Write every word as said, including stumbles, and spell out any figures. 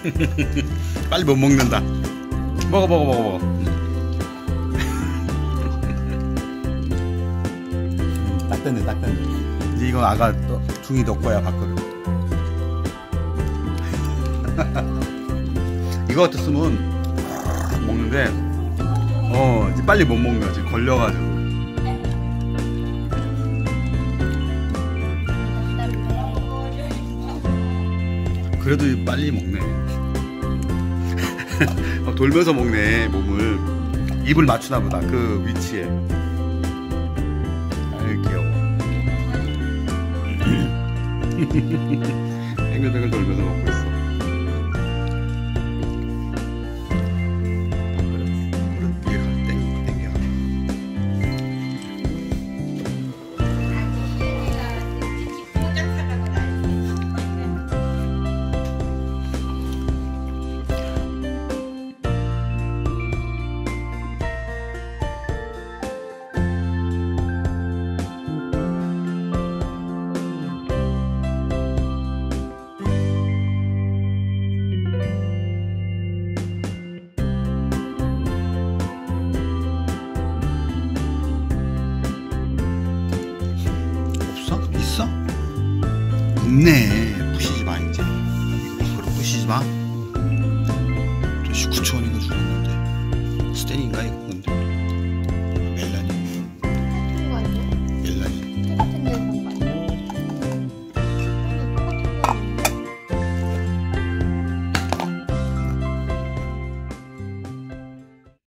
빨리 못 먹는다. 먹어 먹어 먹어 먹어. 딱 됐네 딱 됐네. 이제 이건 아가 둥이 너 거야 밥그릇. 이거 같았으면 먹는데 어 이제 빨리 못 먹는 거야 지금 걸려가지고. 그래도 빨리 먹네. 어, 돌면서 먹네 몸을. 입을 맞추나 보다 그 위치에. 아유 귀여워. 뱅글뱅글 돌면서 먹고 있어. 있어? 없네. 부시지 마 이제. 그걸 부시지 마. 저 십구 초 원인가 주었는데 스탠인가 이거?